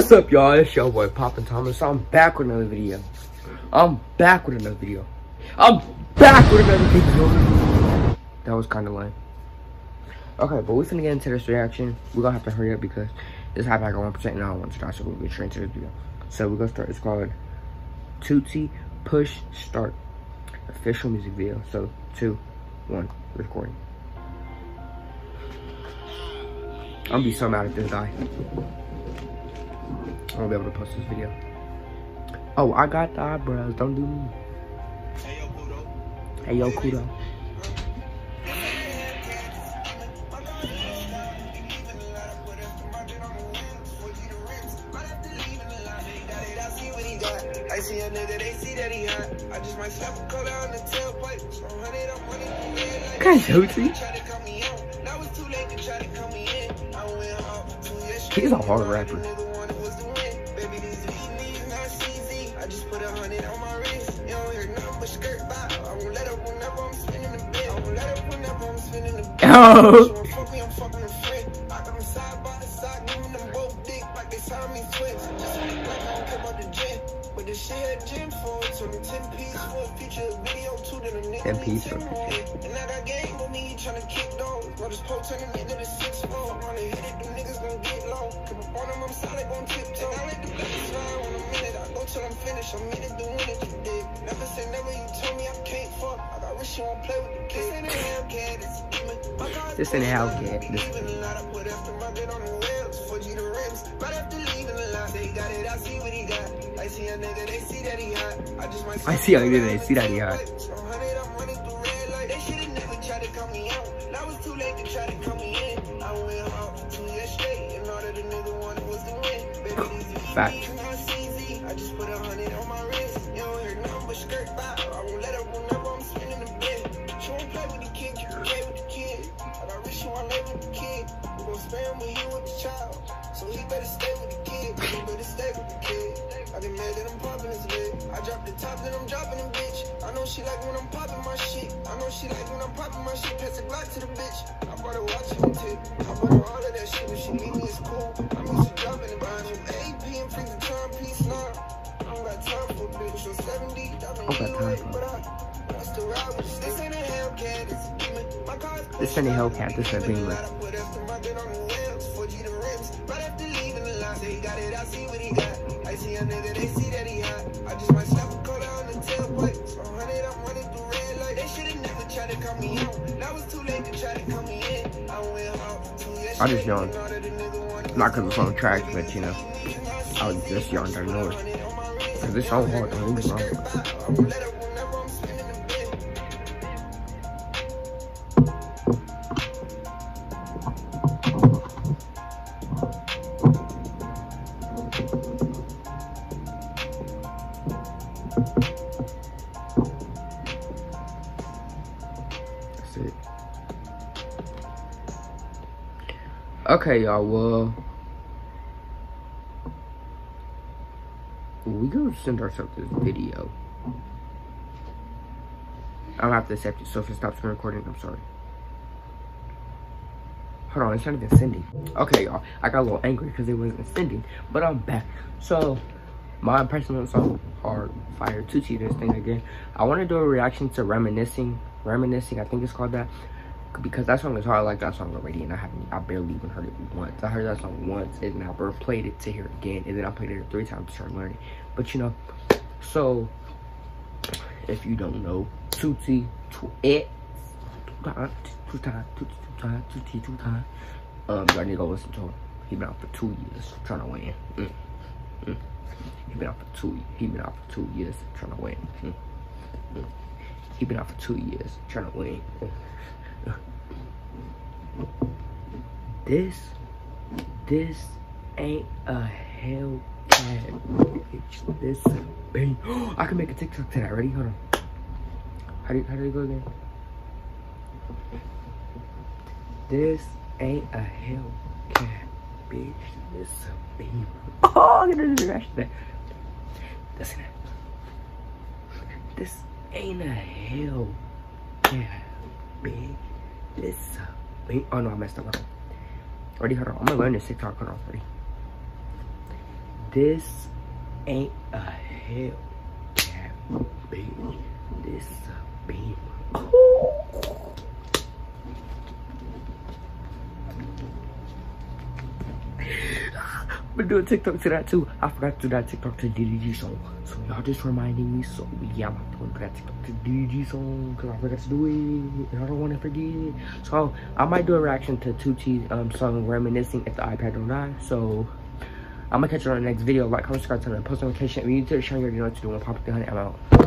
What's up, y'all? It's your boy Poppin' Thomas. I'm back with another video. That was kind of lame. Okay, but we're finna get into this reaction. We're gonna have to hurry up because this high back at 1% and I don't want to start, so we'll get straight into this video. So we're gonna start. It's called Tootsie Push Start official music video. So 2, 1, recording. I'm gonna be so mad at this guy. I won't be able to post this video. Oh, I got the eyebrows. Don't do me. Hey, yo, Kudo. I see a nigga, they see that he hot. I just might slap a color on the tailpipe. So 100 up, 100. Kind of Tootsie. He's a hard rapper. I just put 100 on my wrist. You don't hear nothing but skirt by. I won't let up whenever I'm spinning the bit. I won't let up whenever I'm spinning the bit. Oh. So fuck me, I'm fucking a friend. I got them side by the side, giving them both dick like they saw me switch. Just like I don't care about the gym. But this shit had gym for it. So the 10-piece for a future video too. Then a nigga 10-piece for and I got game with me, trying to kick those. Bro, this pole turning into the 6-4. Wanna hit it, them niggas gon' get low. Come up on them, I'm solid, gon' tiptoe. I let the back slide on a minute. I go till I'm finished. I'm in it doing it, you dig. Never say never, you told me I can't fuck. I got rich, you won't play with the kids. This ain't a Hellcat, it's a demon. This ain't a Hellcat. This ain't a lot. I put after my bed on the rails. 4G the rims. Right after leaving the lot. They got it, I see what he got. I see a nigga, they see that he hot. I see a nigga, they see that he hot. I'm running through red light. They should've never tried to cut me out. Now it's too late to try to cut me in. I went hard for 2 years straight. And all that the nigga wanted was to win. Baby, these easy, not easy. I just put 100 on my wrist. You don't hear nothing but skirt by. I won't let up whenever I'm spinning the bed. She won't play with the kid, you can play with the kid. I got rich, you won't lay with the kid. We gon' spam when he with the child. So he better stay with the kid. He better stay with the kid. I get mad that I'm popping his lid. I drop the top, then I'm dropping him, bitch. I know she like when I'm popping my shit. I know she like when I'm popping my shit. Pass the Glock to the bitch. I bought her watch and tip. I bought her all of that shit. When she leave me, it's cool. I'm used to dropping it behind him. AP and freezing time, peace now. I don't got time for a bitch. So 70, dropping anyway, but I still ride with this. This ain't a Hellcat, it's a demon. My car's this ain't a Hellcat, this is a Beamer. Right after leaving the lot, they got it, I see what he got. I see a nigga, they see that he hot. I just might slap a color on the tailpipe. So 100, I'm running through red light. They should've never tried to cut me out. Now it's too late to try to cut me in. I went hard for 2 years. I just yawned. Not because the song trash, but you know, I was just yawned out of nowhere. Because this song hard, don't get me wrong. That's it. Okay, y'all, well, we gonna send ourselves this video. I'll have to accept it, so if it stops recording, I'm sorry. Hold on, it's not even sending. Okay, y'all, I got a little angry because it wasn't sending, but I'm back. So, my personal song, Hard Fire Tootsie, this thing again. I want to do a reaction to Reminiscing, I think it's called that. Because that song is hard. I like that song already, and I barely even heard it once. I heard that song once, and then I played it to hear it again, and then I played it 3 times to try and learn it. But you know, so if you don't know, Tootsie, two times. Y'all need to go listen to him. He been out for 2 years trying to win. He been out for 2 years trying to win. He been out for 2 years trying to win. This ain't a Hellcat, bitch. This ain't. I can make a TikTok to that. Ready? Hold on. How do you go again? This ain't a Hellcat, bitch. This a Beamer. Oh, I'm gonna scratch that. Listen. This ain't a Hellcat, bitch. This a Beamer. Oh no, I messed up. Ready? Hold on. I'm gonna learn this TikTok. Hold on. Ready? This ain't a Hellcat, baby. This a Beamer. I'm gonna do a TikTok to that too. I forgot to do that TikTok to DDG song. So y'all just reminding me. So yeah, I'm about to do that TikTok to DDG song because I forgot to do it. And I don't want to forget. So I might do a reaction to Tucci's song Reminiscing if the iPad don't die. So I'm gonna catch you on the next video. Like, comment, subscribe, turn on post notification. If you need to show you already know what to do. I'm Papa the Honey. I'm out.